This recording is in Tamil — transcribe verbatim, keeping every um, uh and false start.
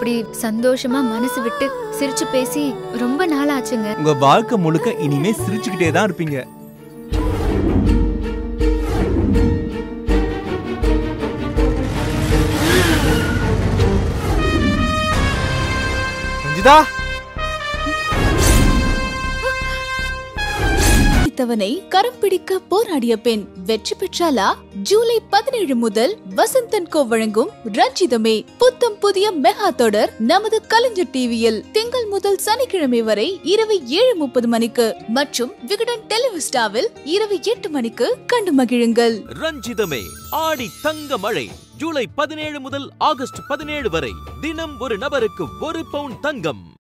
இப்படி சந்தோஷமா மனசு விட்டு சிரிச்சு பேசி ரொம்ப நாள் ஆச்சுங்க. உங்க வாழ்க்கை முழுக்க இனிமே சிரிச்சுக்கிட்டே தான் இருப்பீங்க. ரஞ்சிதா, தவனை கரம் பிடிக்க போராடிய பெண் வெற்றி பெற்றாலா? ஜூலை பதினேழு முதல் வசந்தன் கோ வழங்கும் ரஞ்சிதமே புத்தம் புதிய மெகா தொடர் நமது கலைஞர் டிவியில் திங்கள் முதல் சனிக்கிழமை வரை இரவு ஏழு முப்பது மணிக்கு மற்றும் விகடன் டெலிவிஸ்டாவில் இரவு எட்டு மணிக்கு கண்டு மகிழுங்கள். ரஞ்சிதமே ஆடி தங்க மழை ஜூலை பதினேழு முதல் ஆகஸ்ட் பதினேழு வரை தினம் ஒரு நபருக்கு ஒரு பவுன் தங்கம்.